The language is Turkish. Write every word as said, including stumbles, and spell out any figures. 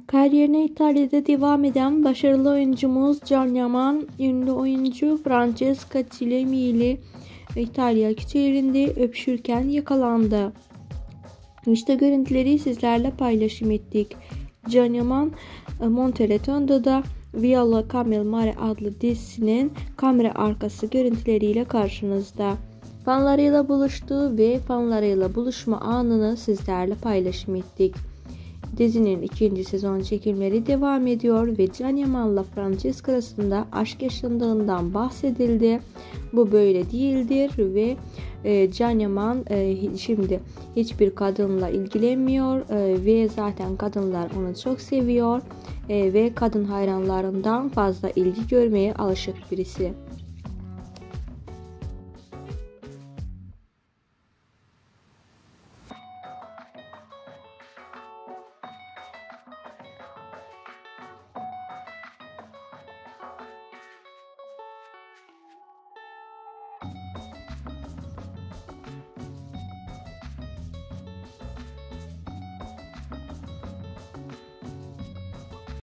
Kariyerine İtalya'da devam eden başarılı oyuncumuz Can Yaman, ünlü oyuncu Francesca Chilemi ile İtalya şehrinde öpüşürken yakalandı. İşte görüntüleri sizlerle paylaşım ettik. Can Yaman, Montereto'da Villa Camel Mare adlı dizisinin kamera arkası görüntüleriyle karşınızda. Fanlarıyla buluştu ve fanlarıyla buluşma anını sizlerle paylaşım ettik. Dizinin ikinci sezon çekimleri devam ediyor ve Can Yaman'la Francesca arasında aşk yaşandığından bahsedildi. Bu böyle değildir ve e, Can Yaman e, şimdi hiçbir kadınla ilgilenmiyor e, ve zaten kadınlar onu çok seviyor e, ve kadın hayranlarından fazla ilgi görmeye alışık birisi.